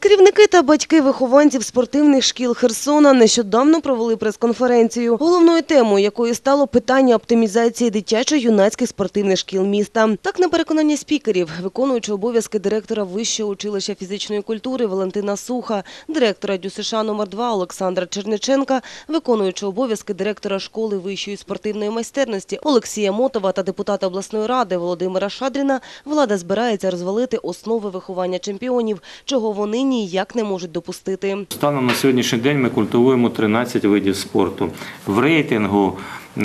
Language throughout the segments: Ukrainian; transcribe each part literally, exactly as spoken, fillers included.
Керівники та батьки вихованців спортивних шкіл Херсона нещодавно провели прес-конференцію, головною темою якої стало питання оптимізації дитячо-юнацьких спортивних шкіл міста. Так, на переконання спікерів, виконуючи обов'язки директора Вищого училища фізичної культури Валентина Суха, директора ДЮСШ номер два Олександра Черниченка, виконуючи обов'язки директора школи вищої спортивної майстерності Олексія Мотова та депутата обласної ради Володимира Шадріна, влада збирається розвалити основи виховання чемпіонів, чого вони ніяк не можуть допустити. Станом на сьогоднішній день ми культивуємо тринадцять видів спорту. В рейтингу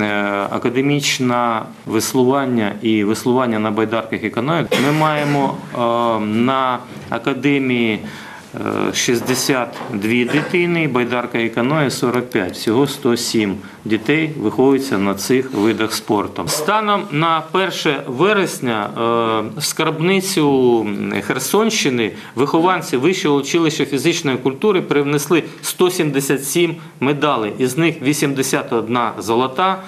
академічне веслування і веслування на байдарках і каноях ми маємо на академії шістдесят дві дитини, байдарка і каное сорок п'ять. Всього сто сім дітей виховуються на цих видах спорту. Станом на перше вересня в скарбницю Херсонщини вихованці Вищого училища фізичної культури привнесли сто сімдесят сім медалей. Із них вісімдесят одна золота,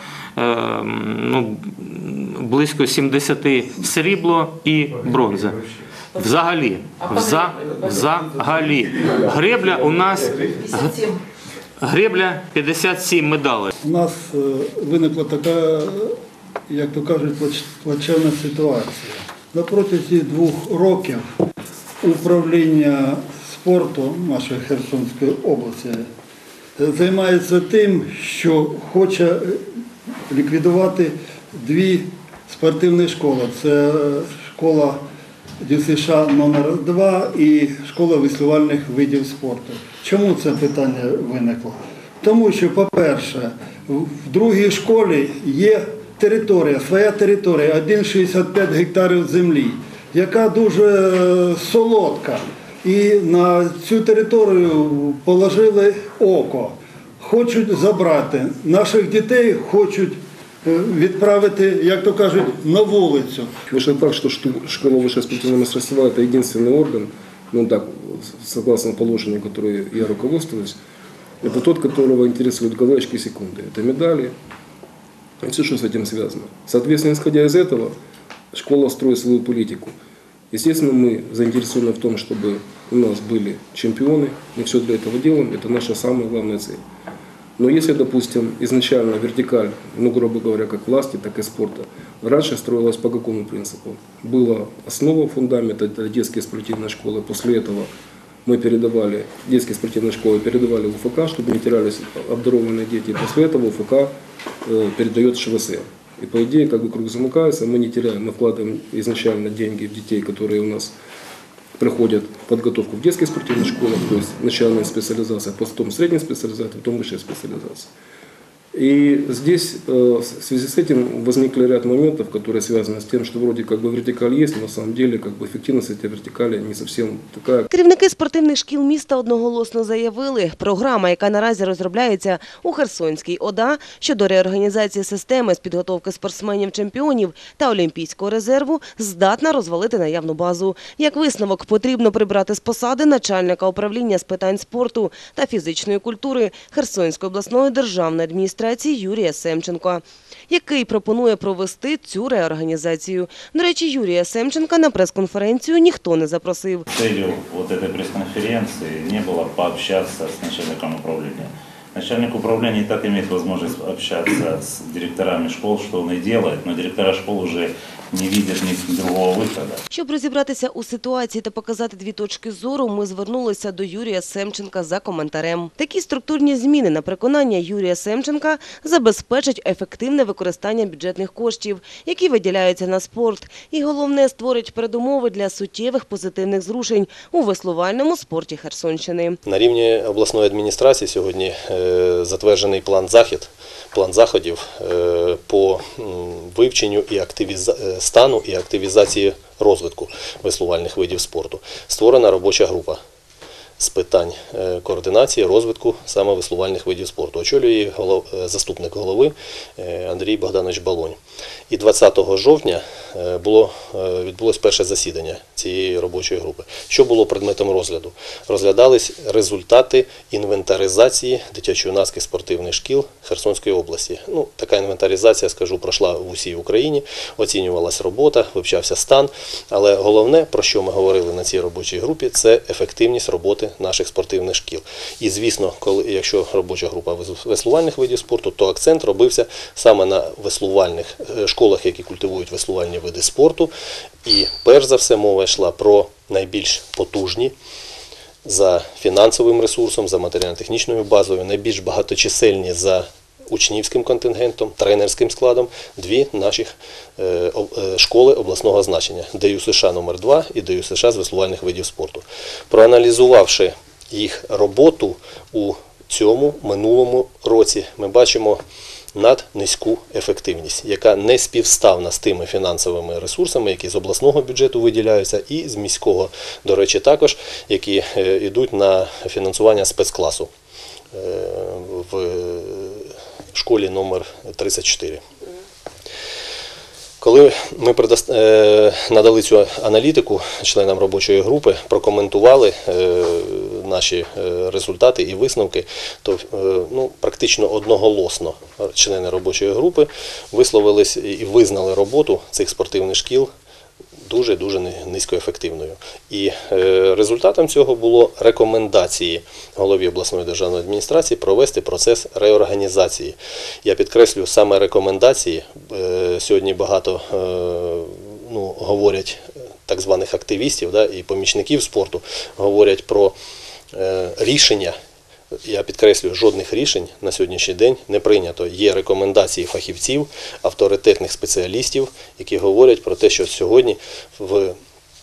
ну, близько сімдесят срібло і бронза. Взагалі, вза, взагалі. Гребля у нас гребля п'ятдесят сім медалей. У нас виникла така, як то кажуть, плачевна ситуація. На протязі двох років управління спорту нашої Херсонської області займається тим, що хоче ліквідувати дві спортивні школи. Це школа ДЮСШ номер два і школа веслувальних видів спорту. Чому це питання виникло? Тому що, по-перше, в другій школі є територія, своя територія, один цілих шістдесят п'ять гектарів землі, яка дуже солодка. І на цю територію положили око. Хочуть забрати. Наших дітей хочуть відправити, як то кажуть, на вулицю. Вышло так, что школа высшего спортивного мастерства – это единственный орган, ну так, согласно положению, которое я руководствуюсь, это тот, которого интересуют галочки и секунды. Это медали и все, что с этим связано. Соответственно, исходя из этого, школа строит свою политику. Естественно, мы заинтересованы в том, чтобы у нас были чемпионы, мы все для этого делаем, это наша самая главная цель. Но если, допустим, изначально вертикаль, ну, грубо говоря, как власти, так и спорта, раньше строилась по какому принципу? Была основа, фундамент, это детские спортивные школы. После этого мы передавали, детские спортивные школы передавали в УФК, чтобы не терялись обдарованные дети. После этого УФК э, передает ШВС. И по идее, как бы круг замыкается, мы не теряем, мы вкладываем изначально деньги в детей, которые у нас проходят подготовку в детских спортивных школах, то есть начальная специализация, потом средняя специализация, потом высшая специализация. И здесь в связи с этим возникли ряд моментов, которые связаны с тем, что вроде как бы вертикаль есть, но на самом деле как бы эффективность этой вертикали не совсем такая. Керівники спортивних шкіл міста одноголосно заявили, програма, яка наразі розробляється у Херсонській ОДА щодо реорганізації системи з підготовки спортсменів-чемпіонів та олімпійського резерву, здатна розвалити наявну базу. Як висновок, потрібно прибрати з посади начальника управління з питань спорту та фізичної культури Херсонської обласної державної адміністрації Юрія Семченка, який пропонує провести цю реорганізацію. До речі, Юрія Семченка на прес-конференцію ніхто не запросив. Целью вот этой пресс-конференции не было пообщаться с начальником управления. Начальник управления и так имеет возможность общаться с директорами школ, что он и делает, но директора школ уже не видят ні другого виходу. Щоб розібратися у ситуації та показати дві точки зору, ми звернулися до Юрія Семченка за коментарем. Такі структурні зміни, на переконання Юрія Семченка, забезпечать ефективне використання бюджетних коштів, які виділяються на спорт. І головне, створить передумови для суттєвих позитивних зрушень у веслувальному спорті Херсонщини. На рівні обласної адміністрації сьогодні затверджений план захід, план заходів по вивченню і активізації стану і активізації розвитку веслувальних видів спорту. Створена робоча група. з питань е, координації, розвитку саме веслувальних видів спорту. Очолює її голов... е, заступник голови е, Андрій Богданович Балонь. І двадцятого жовтня е, було, е, відбулось перше засідання цієї робочої групи. Що було предметом розгляду? Розглядались результати інвентаризації дитячо-юнацьких спортивних шкіл Херсонської області. Ну, така інвентаризація, скажу, пройшла в усій Україні, оцінювалась робота, вивчався стан, але головне, про що ми говорили на цій робочій групі, це ефективність роботи наших спортивних шкіл. І, звісно, коли, якщо робоча група веслувальних видів спорту, то акцент робився саме на веслувальних школах, які культивують веслувальні види спорту. І перш за все мова йшла про найбільш потужні за фінансовим ресурсом, за матеріально-технічною базою, найбільш багаточисельні за учнівським контингентом, тренерським складом, дві наші школи обласного значення – Д Ю С Ш номер два і Д Ю С Ш з веслувальних видів спорту. Проаналізувавши їх роботу у цьому минулому році, ми бачимо наднизьку ефективність, яка не співставна з тими фінансовими ресурсами, які з обласного бюджету виділяються, і з міського, до речі, також, які йдуть на фінансування спецкласу в школі номер тридцять чотири. Коли ми надали цю аналітику членам робочої групи, прокоментували наші результати і висновки, то ну, практично одноголосно члени робочої групи висловились і визнали роботу цих спортивних шкіл дуже-дуже низькоефективною. І результатом цього було рекомендації голові обласної державної адміністрації провести процес реорганізації. Я підкреслю, саме рекомендації. Сьогодні багато ну, говорять так званих активістів, да, і помічників спорту, говорять про рішення. Я підкреслюю, жодних рішень на сьогоднішній день не прийнято. Є рекомендації фахівців, авторитетних спеціалістів, які говорять про те, що сьогодні в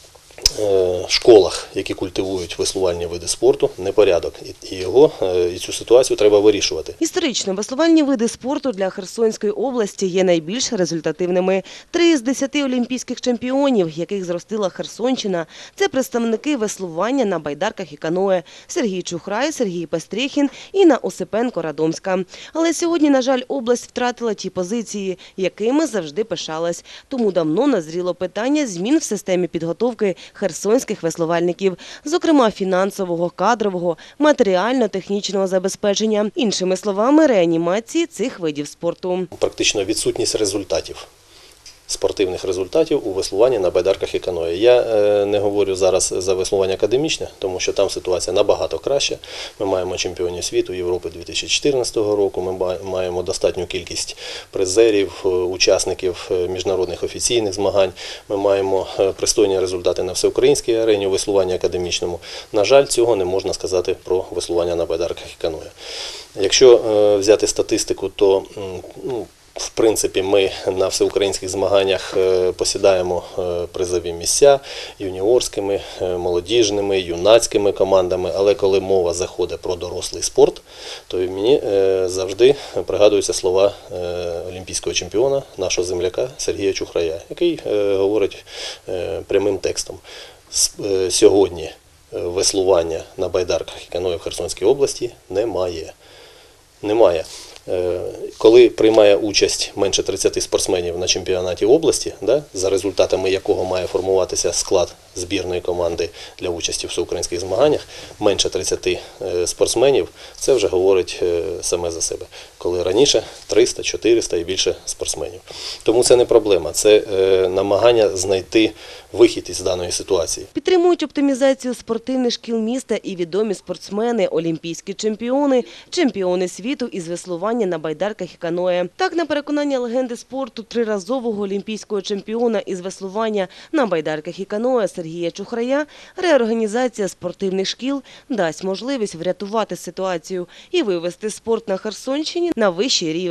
школах, які культивують веслувальні види спорту, непорядок. І його, і цю ситуацію треба вирішувати. Історично веслувальні види спорту для Херсонської області є найбільш результативними. Три з десяти олімпійських чемпіонів, яких зростила Херсонщина, це представники веслування на байдарках і каное – Сергій Чухрай, Сергій Пестрєхін, Інна Осипенко-Радомська. Але сьогодні, на жаль, область втратила ті позиції, якими завжди пишалась. Тому давно назріло питання змін в системі підготовки херсонських веслувальників, зокрема фінансового, кадрового, матеріально-технічного забезпечення, іншими словами, реанімації цих видів спорту. Практично відсутність результатів. Спортивних результатів у веслуванні на байдарках і каное. Я не говорю зараз за веслування академічне, тому що там ситуація набагато краща. Ми маємо чемпіонів світу Європи дві тисячі чотирнадцятого року, ми маємо достатню кількість призерів, учасників міжнародних офіційних змагань, ми маємо пристойні результати на всеукраїнській арені у веслуванні академічному. На жаль, цього не можна сказати про веслування на байдарках і каное. Якщо взяти статистику, то ну, в принципі, ми на всеукраїнських змаганнях посідаємо призові місця юніорськими, молодіжними, юнацькими командами, але коли мова заходить про дорослий спорт, то мені завжди пригадуються слова олімпійського чемпіона, нашого земляка Сергія Чухрая, який говорить прямим текстом: сьогодні веслування на байдарках і каное в Херсонській області немає. Немає. Коли приймає участь менше тридцяти спортсменів на чемпіонаті області, да, за результатами якого має формуватися склад збірної команди для участі в всеукраїнських змаганнях, менше тридцяти спортсменів, це вже говорить саме за себе. Коли раніше триста, чотириста і більше спортсменів. Тому це не проблема, це намагання знайти вихід із даної ситуації. Підтримують оптимізацію спортивних шкіл міста і відомі спортсмени, олімпійські чемпіони, чемпіони світу із веслування на байдарках і каное. Так, на переконання легенди спорту, триразового олімпійського чемпіона із веслування на байдарках і каное Сергія Чухрая, реорганізація спортивних шкіл дасть можливість врятувати ситуацію і вивести спорт на Херсонщині на вищий рівень.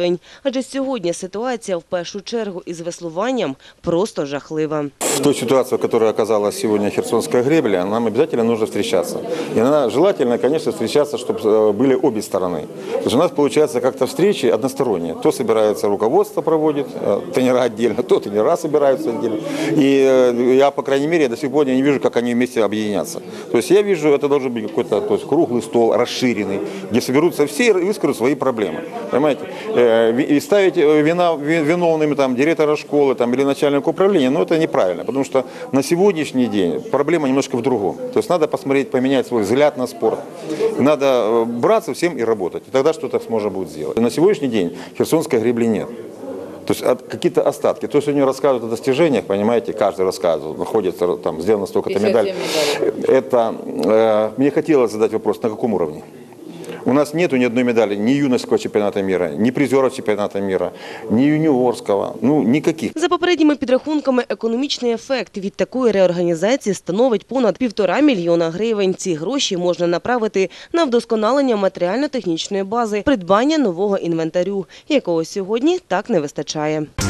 гривень. Адже сьогодні ситуація в першу чергу із веслуванням просто жахлива. В той ситуации, в которой оказалась сегодня Херсонская гребля, нам обязательно нужно встречаться. И она, желательно, конечно, встречаться, чтобы были обе стороны. То есть у нас получается как-то встречи односторонние. То собирается руководство проводит, тренера отдельно, то тренера собираются отдельно. И я, по крайней мере, до сих пор не вижу, как они вместе объединятся. То есть я вижу, это должен быть какой-то, то есть, круглый стол, расширенный, где соберутся все и выскажут свои проблемы. Понимаете? И ставить вина, виновными там, директора школы там, или начальника управления, ну это неправильно. Потому что на сегодняшний день проблема немножко в другом. То есть надо посмотреть, поменять свой взгляд на спорт. Надо браться всем и работать. И тогда что-то сможем будет сделать. На сегодняшний день херсонской гребли нет. То есть какие-то остатки. То, что они рассказывают о достижениях, понимаете, каждый рассказывает, находится там, сделано столько-то медалей. Это, э, мне хотелось задать вопрос, на каком уровне? У нас нету ни одной медали, ни юношеского чемпионата мира, ни призеров чемпионата мира, ни юниорского, ну никаких. За попередніми підрахунками, економічний ефект від такої реорганізації становить понад півтора мільйона гривень. Ці гроші можна направити на вдосконалення матеріально-технічної бази, придбання нового інвентарю, якого сьогодні так не вистачає.